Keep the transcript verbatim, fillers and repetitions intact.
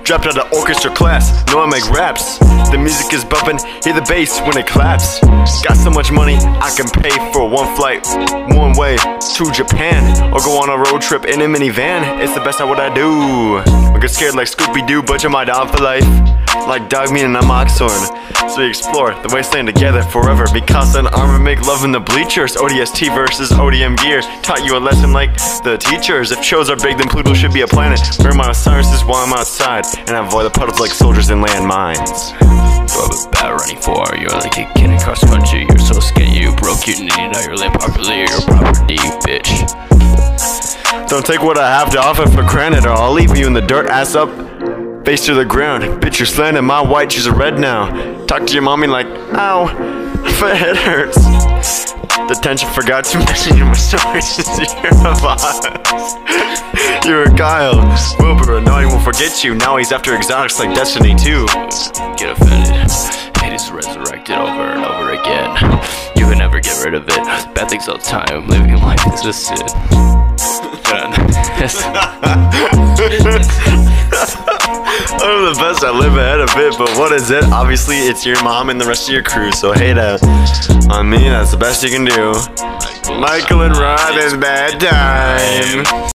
Dropped out of orchestra class, know I make raps. The music is bumping, hear the bass when it claps. Got so much money, I can pay for one flight, one way to Japan, or go on a road trip in a minivan. It's the best at what I do. I get scared like Scooby-Doo, but you're my down for life. Like dog meat and I'm oxhorn. So we explore the wasteland together forever. Be constant armor, make love in the bleachers. O D S T versus O D M gear. Taught you a lesson like the teachers. If shows are big, then Pluto should be a planet. Burn my Osiris while I'm outside, and I avoid the puddles like soldiers in landmines. Rubber bat running for you're like a kid in cross country. You're so skinny, you broke your knee. Now you're laying properly, you're property, bitch. Don't take what I have to offer for granted, or I'll leave you in the dirt, ass up, face to the ground. Bitch, you're slanted, my white, she's a red now. Talk to your mommy like, ow, my head hurts. The tension forgot to mention you, my stories. You're a boss. You're a Kyle. Wilbur, no one will forget you. Now he's after exotics like Destiny too. Get offended. Hate is resurrected over and over again. You can never get rid of it. Bad things all the time. Living life is a sin. I'm the best, I live ahead of it, but what is it? Obviously, it's your mom and the rest of your crew, so hate uh, on me, that's the best you can do. Michael and Rod is bad time.